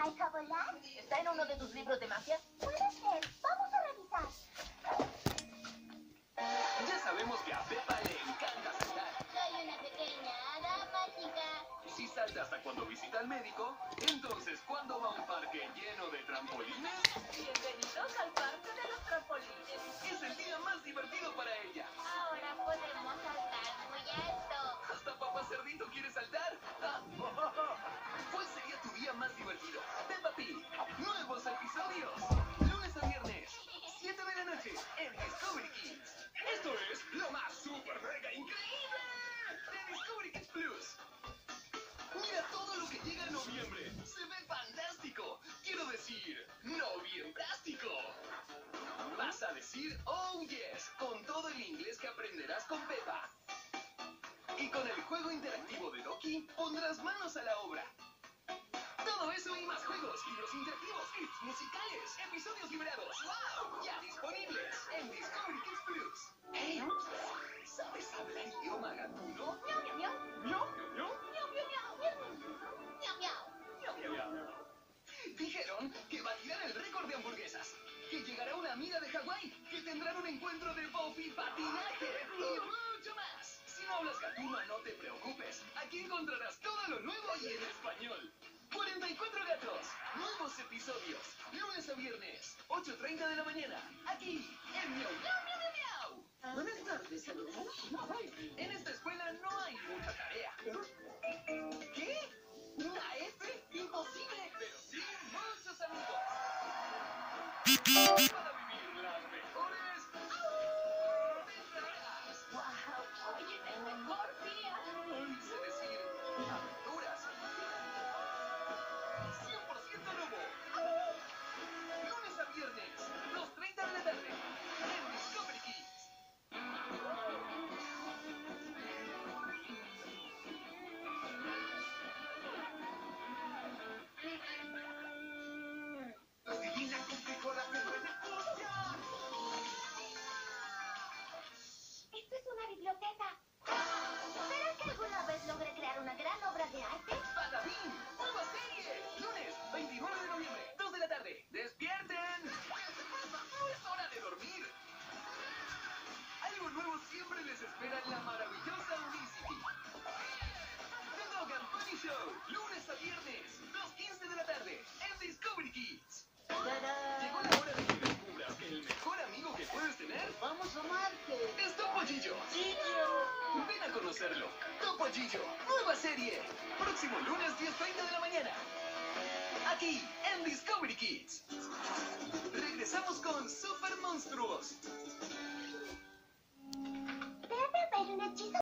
¿Alca volar? ¿Está en uno de tus libros de magia? Puede ser. Vamos a revisar. Ya sabemos que a Peppa le encanta saltar. Soy una pequeña hada mágica. Si salta hasta cuando visita al médico, entonces ¿cuándo va a un parque lleno de trampolines? Bienvenidos al parque de los trampolines. Es el día más divertido para ella. Ahora podemos saltar muy alto. Hasta Papá Cerdito quiere saltar. ¿Cuál sería tu día más divertido? Peppa Pig. Nuevos episodios. Lunes a viernes, 7 de la noche, en Discovery Kids. Esto es lo más super mega increíble de Discovery Kids Plus. Mira todo lo que llega en noviembre. Se ve fantástico. Quiero decir, noviembrástico. Vas a decir oh yes con todo el inglés que aprenderás con Peppa. Y con el juego interactivo de Doki pondrás manos a la obra. Todo eso y más juegos, libros interactivos, clips musicales, episodios liberados. ¡Wow! Ya disponibles en Discovery Kids Plus. Hey, ¿sabes hablar idioma gatuno? Miau, miau, miau. ¿Miau, miau, Miau, miau, miau. Miau, miau. miau, miau, miau? Dijeron que batirán el récord de hamburguesas, que llegará una amiga de Hawái, que tendrán un encuentro de Buffy patinaje y mucho más. Si no hablas gatuno, no te preocupes. Aquí encontrarás todo lo nuevo y en español. 44 gatos, nuevos episodios, lunes a viernes, 8:30 de la mañana, aquí en Miau, Miau, Miau, Miau, Miau. Buenas tardes, alumnos. En esta escuela no hay mucha tarea. ¿Qué? ¿Una F? ¡Imposible! Pero sí muchos amigos. Para vivir las mejores aventuras. ¡Wow! ¡Hoy es el mejor día! Quise decir aventuras. 100% nuevo. Lunes a viernes, 2:30 de la tarde, en Discovery Kids. Adivina con qué corazón me escucha. Esto es una biblioteca. ¿Será que alguna vez logré crear una gran obra de arte? ¡Patapín! ¡Nueva serie! Lunes, 29 de noviembre, 2 de la tarde. ¡Despierten! ¿Qué se pasa? ¡No es hora de dormir! Algo nuevo siempre les espera en la maravillosa Unicity. The Dog and Pony Show, lunes a viernes, 2:15 de la tarde, en Discovery Kids. Llegó la hora de que descubras que el mejor amigo que puedes tener ¡Vamos a Marte! es Topo Gillo. ¡Gillo! Ven a conocerlo. Topo Gillo, nueva serie. Próximo lunes, 10:30 de la mañana. Aquí, en Discovery Kids. Regresamos con Super Monstruos.